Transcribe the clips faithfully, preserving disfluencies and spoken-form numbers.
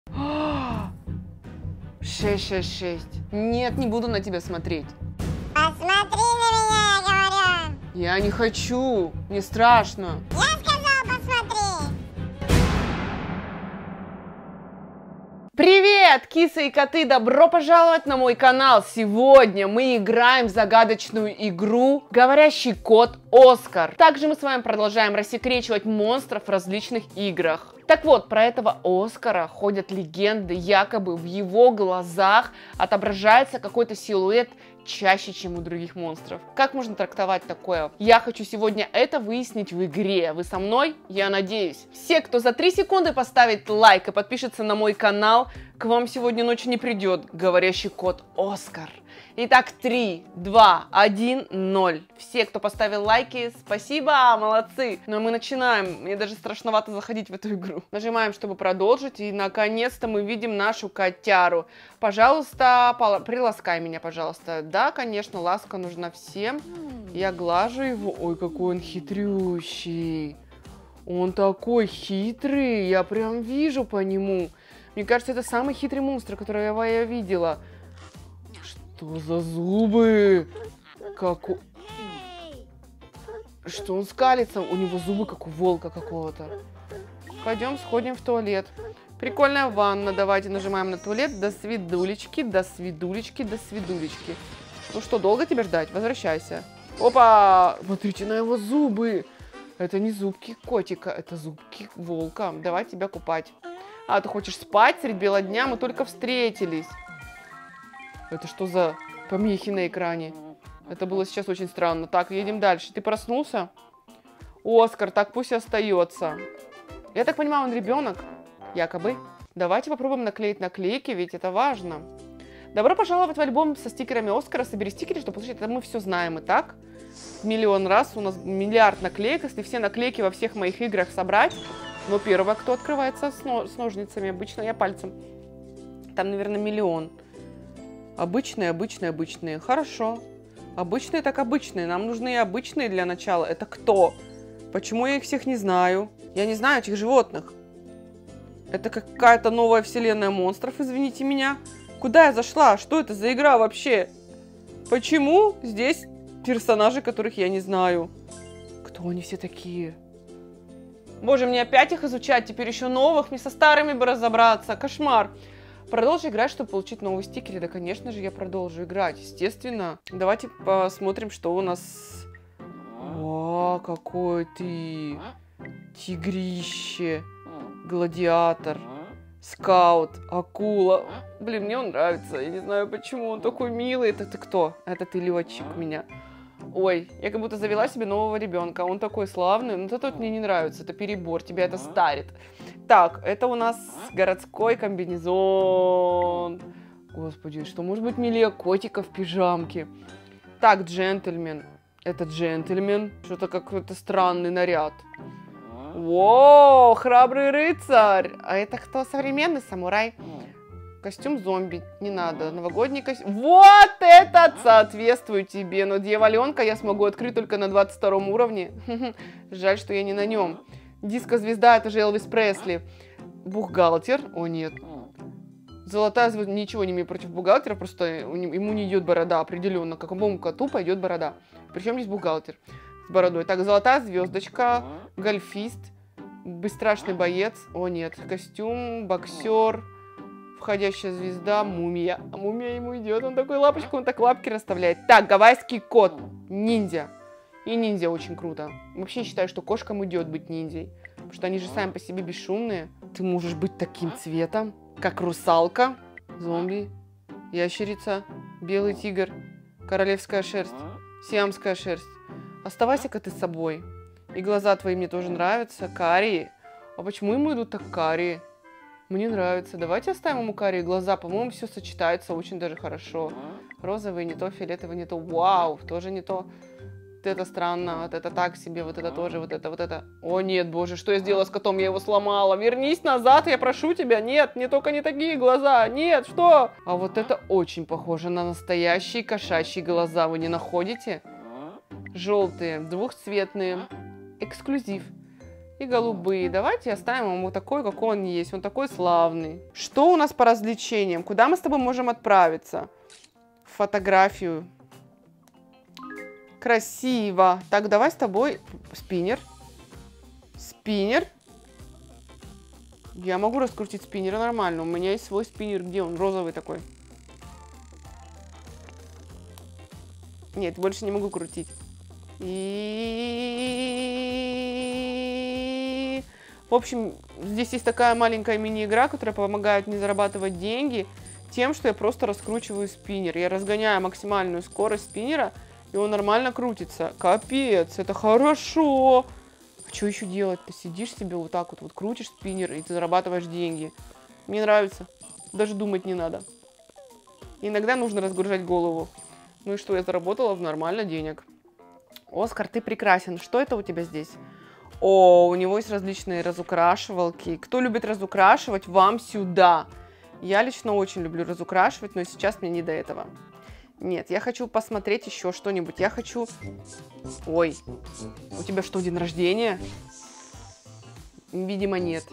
шесть шесть шесть. Нет, не буду на тебя смотреть. Посмотри на меня, я говорю. Я не хочу. Мне страшно. Я сказал, посмотри. Привет, кисы и коты! Добро пожаловать на мой канал! Сегодня мы играем в загадочную игру «Говорящий кот Оскар». Также мы с вами продолжаем рассекречивать монстров в различных играх. Так вот, про этого Оскара ходят легенды, якобы в его глазах отображается какой-то силуэт чаще, чем у других монстров. Как можно трактовать такое? Я хочу сегодня это выяснить в игре. Вы со мной? Я надеюсь. Все, кто за три секунды поставит лайк и подпишется на мой канал, к вам сегодня ночью не придет говорящий кот Оскар. Итак, три, два, один, ноль. Все, кто поставил лайки, спасибо, молодцы. Ну а мы начинаем. Мне даже страшновато заходить в эту игру. Нажимаем, чтобы продолжить. И наконец-то мы видим нашу котяру. Пожалуйста, приласкай меня, пожалуйста. Да, конечно, ласка нужна всем. Я глажу его. Ой, какой он хитрющий. Он такой хитрый. Я прям вижу по нему. Мне кажется, это самый хитрый монстр, которого я видела. Что за зубы? Как у... Что он скалится? У него зубы, как у волка какого-то. Пойдем, сходим в туалет. Прикольная ванна. Давайте нажимаем на туалет. До свидулечки, до свидулечки, до свидулечки. Ну что, долго тебя ждать? Возвращайся. Опа! Смотрите на его зубы. Это не зубки котика, это зубки волка. Давай тебя купать. А, ты хочешь спать средь бела дня? Мы только встретились. Это что за помехи на экране? Это было сейчас очень странно. Так, едем дальше. Ты проснулся? Оскар, так пусть и остается. Я так понимаю, он ребенок? Якобы. Давайте попробуем наклеить наклейки, ведь это важно. Добро пожаловать в альбом со стикерами Оскара. Собери стикеры, чтобы получить. Это мы все знаем и так. Миллион раз. У нас миллиард наклеек. Если все наклейки во всех моих играх собрать. Но первое, кто открывается с, но... с ножницами. Обычно я пальцем. Там, наверное, миллион. Обычные, обычные, обычные. Хорошо. Обычные так обычные. Нам нужны и обычные для начала. Это кто? Почему я их всех не знаю? Я не знаю этих животных. Это какая-то новая вселенная монстров, извините меня. Куда я зашла? Что это за игра вообще? Почему здесь персонажи, которых я не знаю? Кто они все такие? Боже, мне опять их изучать. Теперь еще новых. Мне со старыми бы разобраться. Кошмар. Продолжи играть, чтобы получить новые стикеры. Да, конечно же, я продолжу играть. Естественно. Давайте посмотрим, что у нас... О, какой ты тигрище, гладиатор, скаут, акула. Блин, мне он нравится. Я не знаю, почему он такой милый. Это ты кто? Это ты летчик у меня. Ой, я как будто завела себе нового ребенка. Он такой славный. Но это мне не нравится. Это перебор. Тебя это старит. Так, это у нас городской комбинезон. Господи, что может быть милее котика в пижамке? Так, джентльмен. Это джентльмен. Что-то какой-то странный наряд. Воу, храбрый рыцарь. А это кто? Современный самурай? Костюм зомби. Не надо. Новогодний костюм. Вот этот соответствует тебе. Но дьяволенка я смогу открыть только на двадцать втором уровне. Жаль, что я не на нем. Диско-звезда, это же Элвис Пресли. Бухгалтер. О, нет. Золотая звезда. Ничего не имею против бухгалтера. Просто ему не идет борода. Определенно. Какому коту пойдет борода. Причем здесь бухгалтер с бородой. Так, золотая звездочка. Гольфист. Бесстрашный боец. О, нет. Костюм. Боксер. Входящая звезда. Мумия. А мумия ему идет. Он такой лапочку, он так лапки расставляет. Так, гавайский кот. Ниндзя. И ниндзя очень круто. Вообще считаю, что кошкам идет быть ниндзей. Потому что они же сами по себе бесшумные. Ты можешь быть таким цветом, как русалка, зомби, ящерица, белый тигр, королевская шерсть, сиамская шерсть. Оставайся-ка ты с собой. И глаза твои мне тоже нравятся. Карие. А почему ему идут так карие? Мне нравится. Давайте оставим ему карие глаза. По-моему, все сочетается очень даже хорошо. Розовый не то, фиолетовый не то. Вау, тоже не то. Вот это странно, вот это так себе, вот это тоже, вот это, вот это. О нет, боже, что я сделала с котом? Я его сломала. Вернись назад, я прошу тебя. Нет, не только не такие глаза. Нет, что? А вот это очень похоже на настоящие кошачьи глаза. Вы не находите? Желтые, двухцветные. Эксклюзив. и голубые. Давайте оставим ему такой, какой он есть. Он такой славный. Что у нас по развлечениям? Куда мы с тобой можем отправиться? Фотографию. Красиво. Так, давай с тобой спиннер. Спиннер. Я могу раскрутить спиннера нормально. У меня есть свой спиннер. Где он? Розовый такой. Нет, больше не могу крутить. И... В общем, здесь есть такая маленькая мини-игра, которая помогает мне зарабатывать деньги тем, что я просто раскручиваю спиннер. Я разгоняю максимальную скорость спиннера, и он нормально крутится. Капец, это хорошо. А что еще делать? Ты сидишь себе вот так вот, вот крутишь спиннер, и ты зарабатываешь деньги. Мне нравится. Даже думать не надо. Иногда нужно разгружать голову. Ну и что, я заработала нормально денег. Оскар, ты прекрасен. Что это у тебя здесь? О, у него есть различные разукрашивалки. Кто любит разукрашивать, вам сюда. Я лично очень люблю разукрашивать, но сейчас мне не до этого. Нет, я хочу посмотреть еще что-нибудь. Я хочу... Ой, у тебя что, день рождения? Видимо, нет.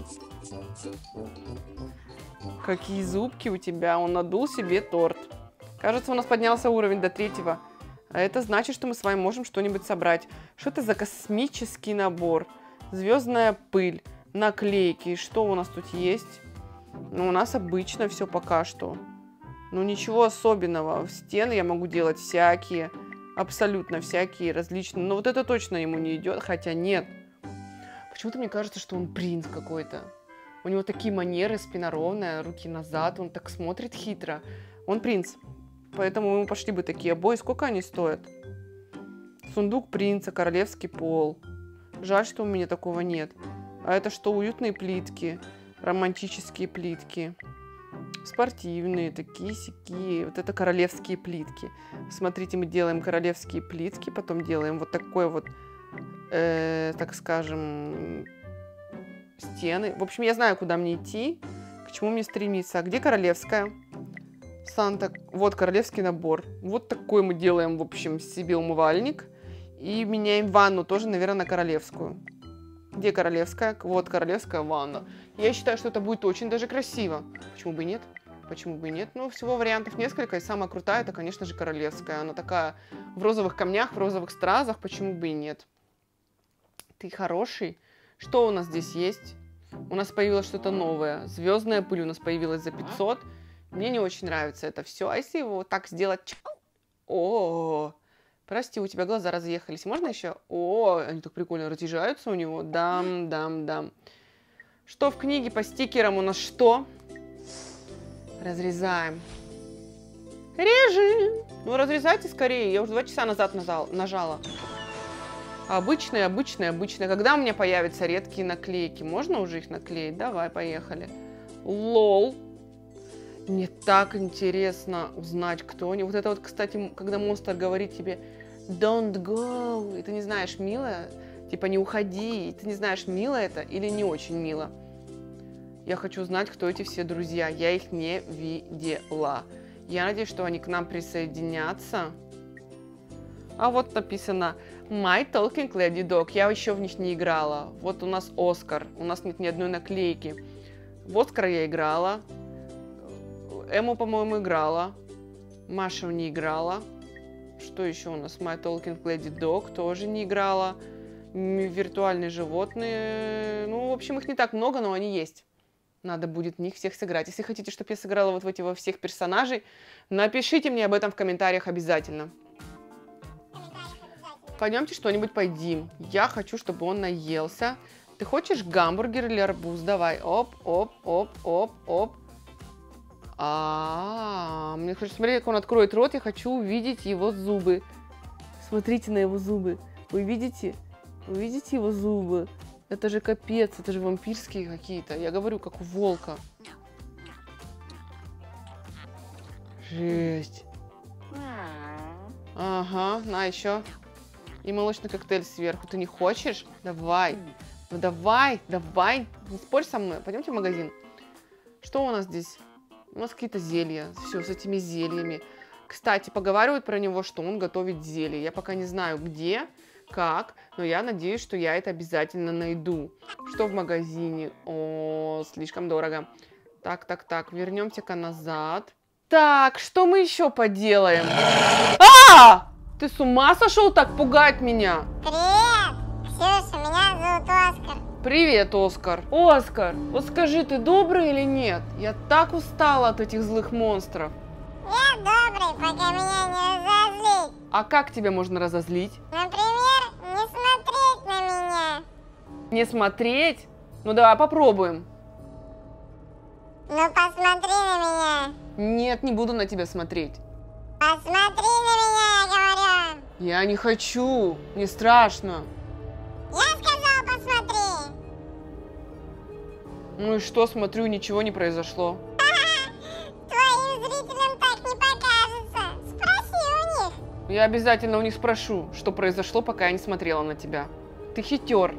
Какие зубки у тебя. Он надул себе торт. Кажется, у нас поднялся уровень до третьего. А это значит, что мы с вами можем что-нибудь собрать. Что это за космический набор? Звездная пыль, наклейки. Что у нас тут есть? Ну, у нас обычно все пока что. Ну, ничего особенного. В стены я могу делать всякие. Абсолютно всякие, различные. Но вот это точно ему не идет. Хотя нет. Почему-то мне кажется, что он принц какой-то. У него такие манеры, спина ровная, руки назад. Он так смотрит хитро. Он принц. Поэтому мы пошли бы такие обои. Сколько они стоят? Сундук принца, королевский пол. Жаль, что у меня такого нет. А это что, уютные плитки? Романтические плитки. Спортивные, такие-сякие. Вот это королевские плитки. Смотрите, мы делаем королевские плитки. Потом делаем вот такой вот, э, так скажем, стены. В общем, я знаю, куда мне идти. К чему мне стремиться. А где королевская? Санта, вот королевский набор. Вот такой мы делаем, в общем, себе умывальник. И меняем ванну тоже, наверное, на королевскую. Где королевская? Вот королевская ванна. Я считаю, что это будет очень даже красиво. Почему бы и нет? Почему бы и нет? Ну, всего вариантов несколько. И самая крутая, это, конечно же, королевская. Она такая в розовых камнях, в розовых стразах. Почему бы и нет? Ты хороший. Что у нас здесь есть? У нас появилось что-то новое. Звездная пыль у нас появилась за пятьсот. Мне не очень нравится это все. А если его вот так сделать... О, прости, у тебя глаза разъехались. Можно еще? О, они так прикольно разъезжаются у него. Дам, дам, дам. Что в книге по стикерам у нас что? Разрезаем. Режем. Ну, разрезайте скорее. Я уже два часа назад нажал, нажала. Обычные, обычные, обычные. Когда у меня появятся редкие наклейки? Можно уже их наклеить? Давай, поехали. Лол. Мне так интересно узнать, кто они. Вот это вот, кстати, когда монстр говорит тебе don't go, и ты не знаешь, мило, типа не уходи, и ты не знаешь, мило это или не очень мило. Я хочу узнать, кто эти все друзья. Я их не видела. Я надеюсь, что они к нам присоединятся. А вот написано My Talking Lady Dog. Я еще в них не играла. Вот у нас Оскар. У нас нет ни одной наклейки. В Оскара я играла. Эму, по-моему, играла. Маша не играла. Что еще у нас? My Talking Lady Dog тоже не играла. Виртуальные животные. Ну, в общем, их не так много, но они есть. Надо будет в них всех сыграть. Если хотите, чтобы я сыграла вот в эти во всех персонажей, напишите мне об этом в комментариях обязательно. Пойдемте что-нибудь поедим. Я хочу, чтобы он наелся. Ты хочешь гамбургер или арбуз? Давай. Оп, оп, оп, оп, оп. А, -а, -а. Мне хочется смотреть, как он откроет рот. Я хочу увидеть его зубы. Смотрите на его зубы. Вы видите? Вы видите его зубы? Это же капец. Это же вампирские какие-то. Я говорю, как у волка. Жесть. Ага, на еще. И молочный коктейль сверху. Ты не хочешь? Давай. Ну давай, давай. Не спорь со мной. Пойдемте в магазин. Что у нас здесь? У нас какие-то зелья. Все, с этими зельями. Кстати, поговаривают про него, что он готовит зелье. Я пока не знаю, где. как, но я надеюсь, что я это обязательно найду. Что в магазине? О, слишком дорого. Так, так, так, вернемся-ка назад. Так, что мы еще поделаем? А! Ты с ума сошел так пугать меня? Привет, Ксюша, меня зовут Оскар. Привет, Оскар. Оскар, вот скажи, ты добрый или нет? Я так устала от этих злых монстров. Я добрый, пока меня не разозлить. А как тебя можно разозлить? Например, не смотреть на меня. Не смотреть? Ну давай попробуем. Ну посмотри на меня. Нет, не буду на тебя смотреть. Посмотри на меня, я говорю. Я не хочу, не страшно. Я сказал, посмотри. Ну и что, смотрю, ничего не произошло. Твоим зрителям так не покажется. Спроси у них. Я обязательно у них спрошу, что произошло, пока я не смотрела на тебя. Ты хитер.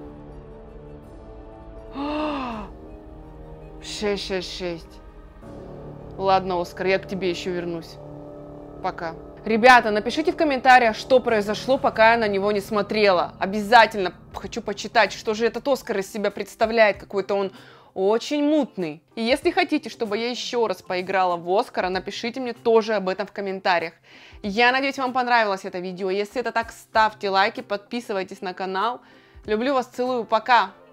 шесть шесть шесть. Ладно, Оскар, я к тебе еще вернусь. Пока. Ребята, напишите в комментариях, что произошло, пока я на него не смотрела. Обязательно хочу почитать, что же этот Оскар из себя представляет. Какой-то он очень мутный. И если хотите, чтобы я еще раз поиграла в Оскара, напишите мне тоже об этом в комментариях. Я надеюсь, вам понравилось это видео. Если это так, ставьте лайки, подписывайтесь на канал. Люблю вас, целую, пока!